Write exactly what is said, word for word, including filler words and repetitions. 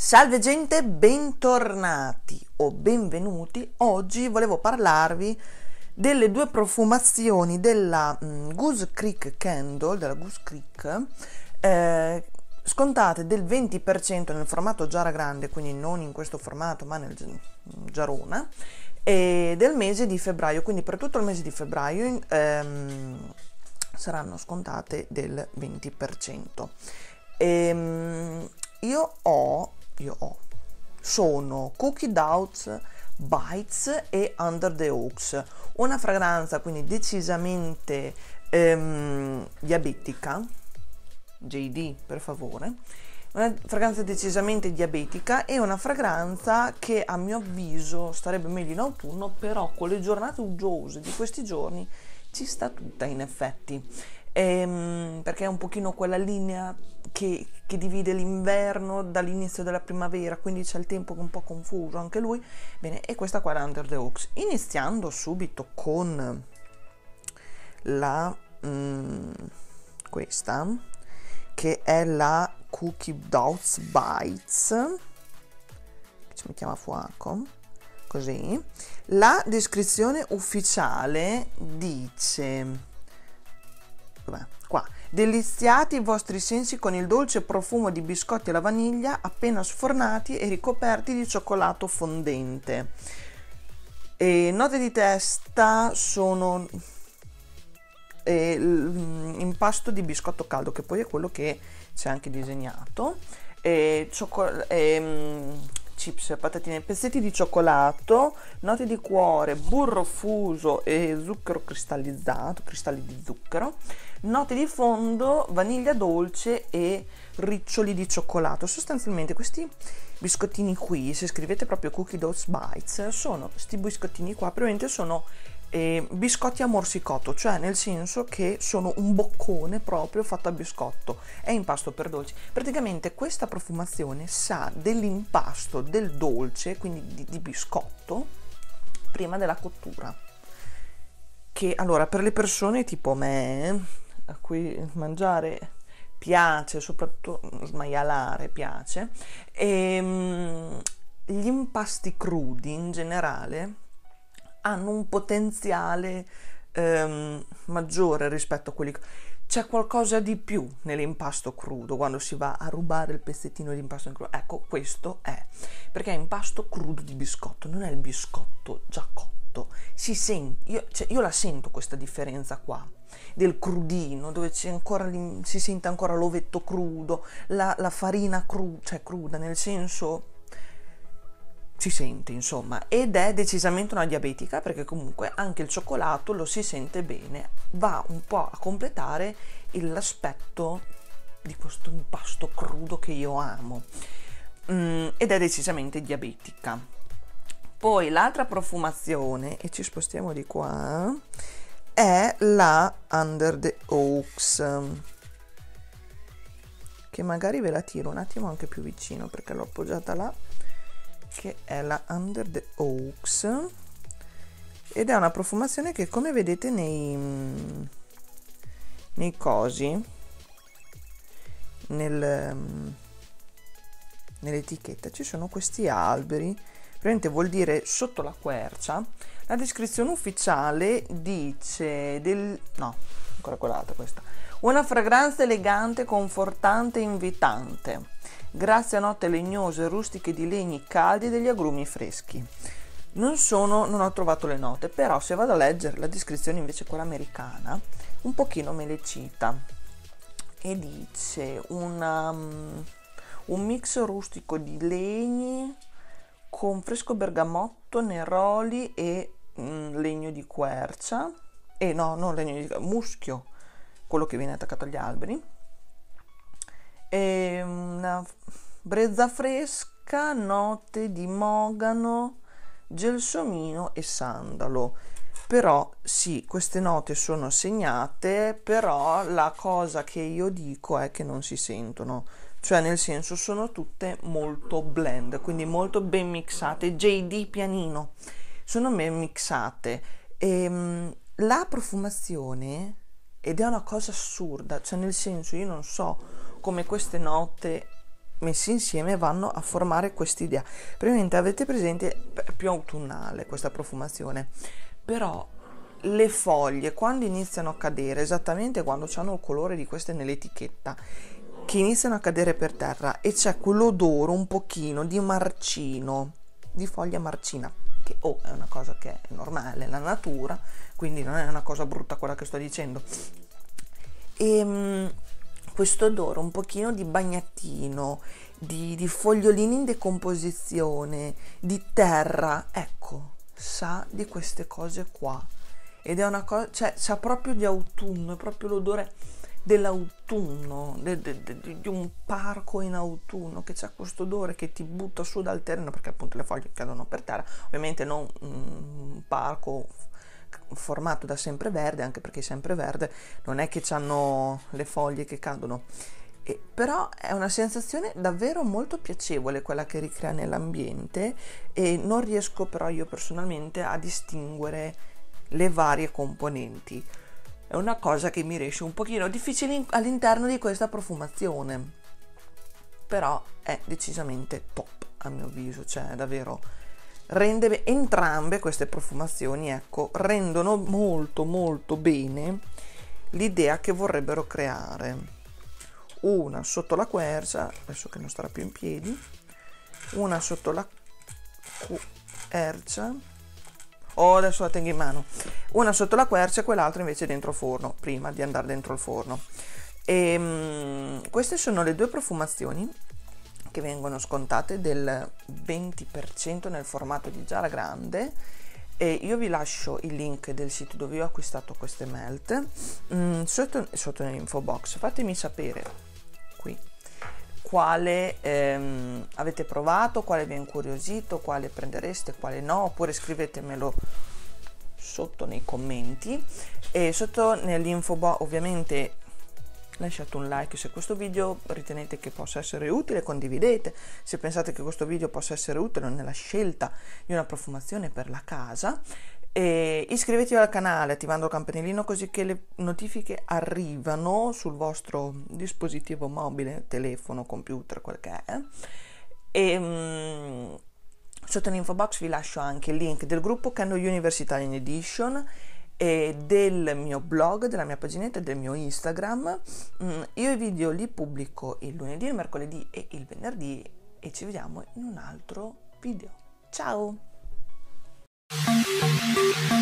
Salve gente, bentornati o benvenuti. Oggi volevo parlarvi delle due profumazioni della mm, Goose Creek Candle, della Goose Creek, eh, scontate del venti per cento nel formato giara grande, quindi non in questo formato ma nel giarona, e del mese di febbraio, quindi per tutto il mese di febbraio ehm, saranno scontate del venti per cento. Ehm, io ho io ho sono Cookie Dough Bites e Under the Oaks, una fragranza quindi decisamente ehm, diabetica. J D, per favore. Una fragranza decisamente diabetica e una fragranza che a mio avviso starebbe meglio in autunno, però con le giornate uggiose di questi giorni ci sta tutta in effetti. Ehm, perché è un pochino quella linea che, che divide l'inverno dall'inizio della primavera, quindi c'è il tempo un po' confuso anche lui. Bene, e questa qua è Under the Oaks. Iniziando subito con la mm, questa, che è la Cookie Dough Bites, che ci mettiamo a fuoco, così. La descrizione ufficiale dice... Dov'è? Qua. Deliziati i vostri sensi con il dolce profumo di biscotti alla vaniglia appena sfornati e ricoperti di cioccolato fondente. E note di testa sono e impasto di biscotto caldo, che poi è quello che c'è anche disegnato, e cioccol- e, chips, patatine, pezzetti di cioccolato, note di cuore, burro fuso e zucchero cristallizzato, cristalli di zucchero, note di fondo, vaniglia dolce e riccioli di cioccolato. Sostanzialmente questi biscottini qui, se scrivete proprio Cookie Dough Bites, sono questi biscottini qua, probabilmente sono eh, biscotti a morsicotto, cioè nel senso che sono un boccone proprio fatto a biscotto, è impasto per dolci. Praticamente questa profumazione sa dell'impasto del dolce, quindi di, di biscotto, prima della cottura, che allora per le persone tipo me, a cui mangiare piace, soprattutto smaialare piace, e um, gli impasti crudi in generale hanno un potenziale um, maggiore rispetto a quelli. C'è qualcosa di più nell'impasto crudo quando si va a rubare il pezzettino di impasto crudo. Ecco, questo è perché è impasto crudo di biscotto, non è il biscotto già cotto. Si sente, io, cioè, io la sento questa differenza qua del crudino, dove c'è ancora, si sente ancora l'ovetto crudo, la, la farina cru, cioè cruda, nel senso si sente, insomma, ed è decisamente una diabetica, perché comunque anche il cioccolato lo si sente bene, va un po' a completare l'aspetto di questo impasto crudo che io amo, mm, ed è decisamente diabetica. Poi l'altra profumazione, e ci spostiamo di qua, è la Under the Oaks, che magari ve la tiro un attimo anche più vicino perché l'ho appoggiata là, che è la Under the Oaks, ed è una profumazione che, come vedete nei nei cosi, nel nell'etichetta ci sono questi alberi, praticamente vuol dire sotto la quercia. La descrizione ufficiale dice del... no, ancora quell'altra questa. Una fragranza elegante, confortante e invitante, grazie a note legnose, rustiche di legni caldi e degli agrumi freschi. Non sono, non ho trovato le note, però se vado a leggere la descrizione invece quella americana, un pochino me le cita. E dice una, um, un mix rustico di legni con fresco bergamotto, neroli e mm, legno di quercia, e no, non legno di muschio, quello che viene attaccato agli alberi, e una brezza fresca, note di mogano, gelsomino e sandalo. Però sì, queste note sono segnate, però la cosa che io dico è che non si sentono, cioè nel senso sono tutte molto blend, quindi molto ben mixate. J D pianino, sono ben mixate. E la profumazione, ed è una cosa assurda, cioè nel senso io non so come queste note messi insieme vanno a formare quest'idea. Praticamente avete presente, è più autunnale questa profumazione, però le foglie quando iniziano a cadere, esattamente quando hanno il colore di queste nell'etichetta, che iniziano a cadere per terra e c'è quell'odore un pochino di marcino, di foglia marcina, che oh, è una cosa che è normale, la natura, quindi non è una cosa brutta quella che sto dicendo. E um, questo odore un pochino di bagnatino, di, di fogliolini in decomposizione, di terra, ecco, sa di queste cose qua. Ed è una cosa, cioè, sa proprio di autunno, è proprio l'odore dell'autunno, de, de, de, di un parco in autunno, che c'è questo odore che ti butta su dal terreno, perché appunto le foglie cadono per terra, ovviamente non un parco formato da sempreverde, anche perché sempreverde non è che hanno le foglie che cadono, e, però è una sensazione davvero molto piacevole quella che ricrea nell'ambiente, e non riesco però io personalmente a distinguere le varie componenti. È una cosa che mi riesce un pochino difficile all'interno di questa profumazione, però è decisamente top a mio avviso, cioè davvero rende entrambe queste profumazioni, ecco, rendono molto molto bene l'idea che vorrebbero creare. Una sotto la quercia, adesso che non starà più in piedi, una sotto la quercia, oh, adesso la tengo in mano, una sotto la quercia e quell'altra invece dentro il forno, prima di andare dentro il forno. E um, queste sono le due profumazioni che vengono scontate del venti per cento nel formato di giara grande, e io vi lascio il link del sito dove ho acquistato queste melt mm, sotto, sotto nell'info box. Fatemi sapere qui quale ehm, avete provato, quale vi ha incuriosito, quale prendereste, quale no, oppure scrivetemelo sotto nei commenti, e sotto nell'info box ovviamente lasciate un like se questo video ritenete che possa essere utile, condividete se pensate che questo video possa essere utile nella scelta di una profumazione per la casa, e iscrivetevi al canale attivando il campanellino così che le notifiche arrivano sul vostro dispositivo mobile, telefono, computer, quel che è. E um, sotto l'info box vi lascio anche il link del gruppo Candle Universe Italian Edition e del mio blog, della mia paginetta e del mio Instagram. Mm, io i video li pubblico il lunedì, il mercoledì e il venerdì, e ci vediamo in un altro video. Ciao!